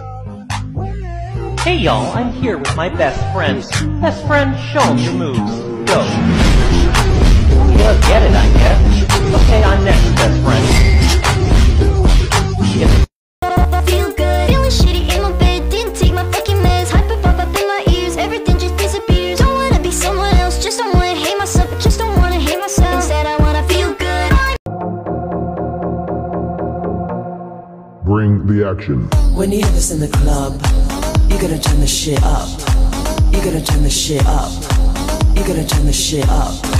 Hey y'all, I'm here with my best friend. Best friend, show him your moves. Go. He does get it, I guess. Okay, I'm next, best friend. Feel good, feeling shitty in my bed. Didn't take my fucking meds. Hyper pop up in my ears. Everything just disappears. Don't wanna be someone else. Just don't wanna hate myself. I just don't wanna hate myself. Instead I wanna feel good. Bring the action. When you hear this in the club, you're gonna turn the shit up. You're gonna turn the shit up. You're gonna turn the shit up.